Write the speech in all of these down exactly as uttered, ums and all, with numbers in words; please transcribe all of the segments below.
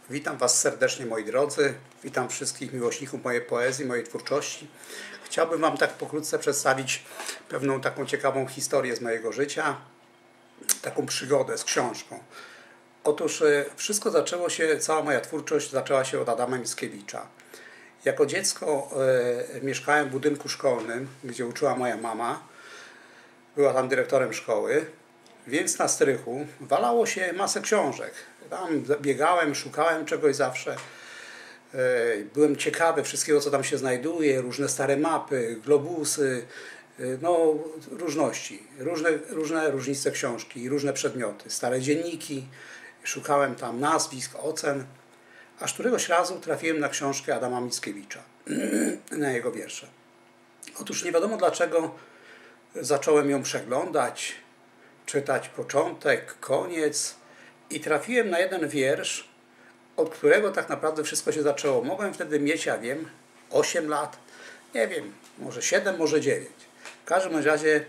Witam Was serdecznie, moi drodzy. Witam wszystkich miłośników mojej poezji, mojej twórczości. Chciałbym Wam tak pokrótce przedstawić pewną taką ciekawą historię z mojego życia, taką przygodę z książką. Otóż wszystko zaczęło się, cała moja twórczość zaczęła się od Adama Mickiewicza. Jako dziecko e, mieszkałem w budynku szkolnym, gdzie uczyła moja mama. Była tam dyrektorem szkoły, więc na strychu walało się masę książek. Tam biegałem, szukałem czegoś zawsze. Byłem ciekawy wszystkiego, co tam się znajduje, różne stare mapy, globusy, no różności, różne, różne różnice książki, różne przedmioty, stare dzienniki. Szukałem tam nazwisk, ocen, aż któregoś razu trafiłem na książkę Adama Mickiewicza, na jego wiersze. Otóż nie wiadomo dlaczego zacząłem ją przeglądać, czytać początek, koniec i trafiłem na jeden wiersz, od którego tak naprawdę wszystko się zaczęło. Mogłem wtedy mieć, ja wiem, osiem lat, nie wiem, może siedem, może dziewięć. W każdym razie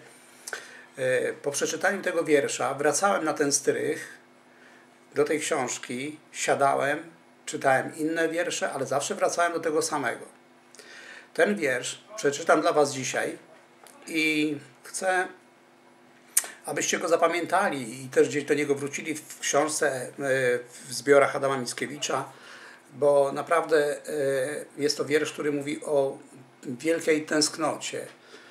po przeczytaniu tego wiersza wracałem na ten strych do tej książki, siadałem, czytałem inne wiersze, ale zawsze wracałem do tego samego. Ten wiersz przeczytam dla Was dzisiaj i chcę, abyście go zapamiętali i też gdzieś do niego wrócili w książce, w zbiorach Adama Mickiewicza, bo naprawdę jest to wiersz, który mówi o wielkiej tęsknocie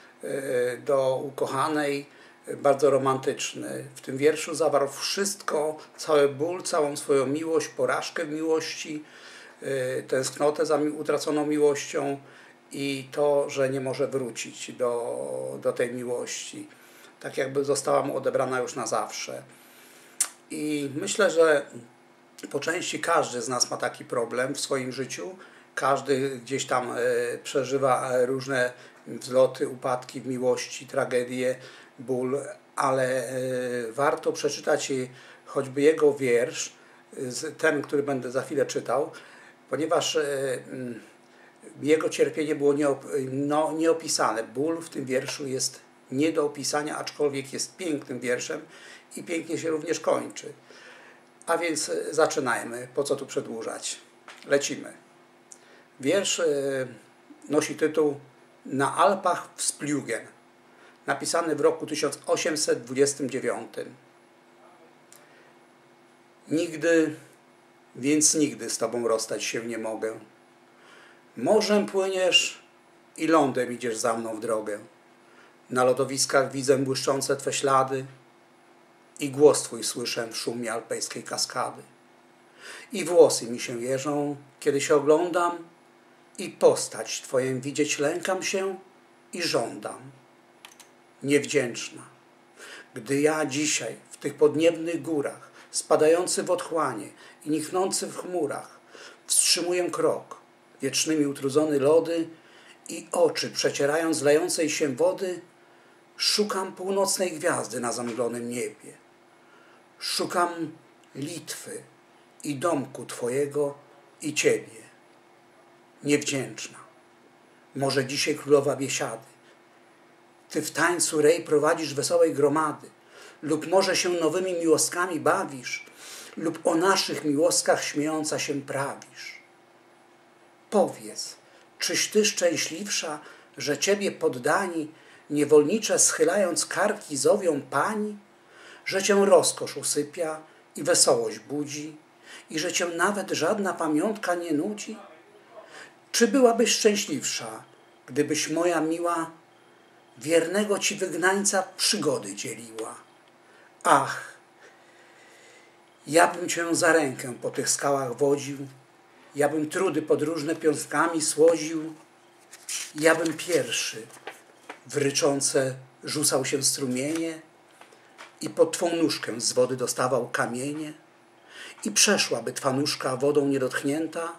do ukochanej, bardzo romantyczny. W tym wierszu zawarł wszystko, cały ból, całą swoją miłość, porażkę w miłości, tęsknotę za utraconą miłością i to, że nie może wrócić do, do tej miłości. Tak jakby została mu odebrana już na zawsze. I myślę, że po części każdy z nas ma taki problem w swoim życiu. Każdy gdzieś tam przeżywa różne wzloty, upadki w miłości, tragedie, ból, ale warto przeczytać choćby jego wiersz, ten, który będę za chwilę czytał, ponieważ jego cierpienie było no, nieopisane. Ból w tym wierszu jest nie do opisania, aczkolwiek jest pięknym wierszem i pięknie się również kończy. A więc zaczynajmy, po co tu przedłużać. Lecimy. Wiersz nosi tytuł Na Alpach w Splügen, napisany w roku tysiąc osiemset dwudziestym dziewiątym. Nigdy, więc nigdy z Tobą rozstać się nie mogę. Morzem płyniesz i lądem idziesz za mną w drogę. Na lodowiskach widzę błyszczące Twe ślady i głos Twój słyszę w szumie alpejskiej kaskady. I włosy mi się jeżą, kiedy się oglądam i postać Twoją widzieć lękam się i żądam. Niewdzięczna, gdy ja dzisiaj w tych podniebnych górach, spadający w otchłanie i nichnący w chmurach, wstrzymuję krok, wiecznymi utrudzone lody i oczy przecierając lejącej się wody, szukam północnej gwiazdy na zamglonym niebie. Szukam Litwy i domku Twojego i Ciebie. Niewdzięczna, może dzisiaj królowa biesiady, Ty w tańcu rej prowadzisz wesołej gromady, lub może się nowymi miłostkami bawisz, lub o naszych miłostkach śmiejąca się prawisz. Powiedz, czyś Ty szczęśliwsza, że Ciebie poddani niewolnicze schylając karki zowią pani, że Cię rozkosz usypia i wesołość budzi i że Cię nawet żadna pamiątka nie nudzi? Czy byłabyś szczęśliwsza, gdybyś moja miła wiernego Ci wygnańca przygody dzieliła? Ach, ja bym Cię za rękę po tych skałach wodził, ja bym trudy podróżne piątkami słodził, ja bym pierwszy w ryczące rzucał się strumienie i pod Twą nóżkę z wody dostawał kamienie i przeszłaby Twa nóżka wodą niedotknięta,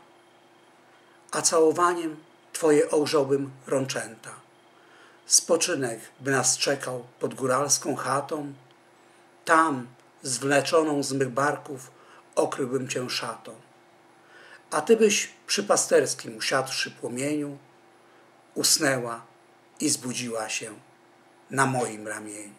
a całowaniem Twoje ogrzałbym rączęta. Spoczynek by nas czekał pod góralską chatą, tam zwleczoną z mych barków okryłbym Cię szatą, a Ty byś przy pasterskim usiadłszy płomieniu usnęła i zbudziła się na moim ramieniu.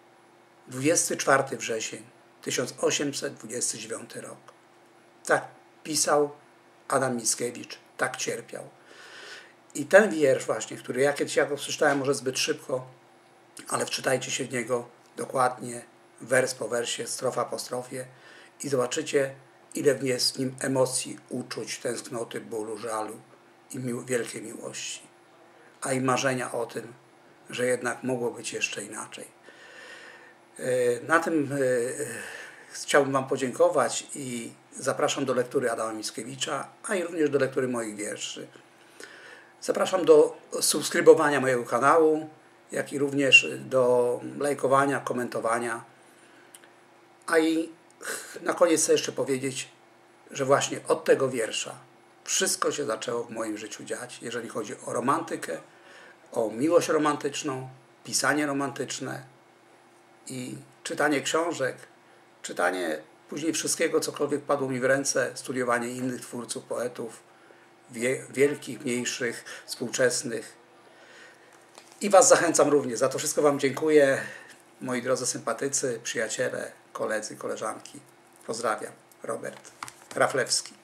dwudziestego czwartego września tysiąc osiemset dwudziesty dziewiąty rok. Tak pisał Adam Mickiewicz, tak cierpiał. I ten wiersz właśnie, który ja kiedyś jako przeczytałem może zbyt szybko, ale wczytajcie się w niego dokładnie, wers po wersie, strofa po strofie i zobaczycie, ile w jest w nim emocji, uczuć, tęsknoty, bólu, żalu i mił wielkiej miłości, a i marzenia o tym, że jednak mogło być jeszcze inaczej. Na tym chciałbym Wam podziękować i zapraszam do lektury Adama Mickiewicza, a i również do lektury moich wierszy. Zapraszam do subskrybowania mojego kanału, jak i również do lajkowania, komentowania. A i na koniec chcę jeszcze powiedzieć, że właśnie od tego wiersza wszystko się zaczęło w moim życiu dziać, jeżeli chodzi o romantykę, o miłość romantyczną, pisanie romantyczne i czytanie książek, czytanie później wszystkiego, cokolwiek padło mi w ręce, studiowanie innych twórców, poetów, wie, wielkich, mniejszych, współczesnych. I Was zachęcam również. Za to wszystko Wam dziękuję, moi drodzy sympatycy, przyjaciele, koledzy, koleżanki. Pozdrawiam. Robert Raflewski.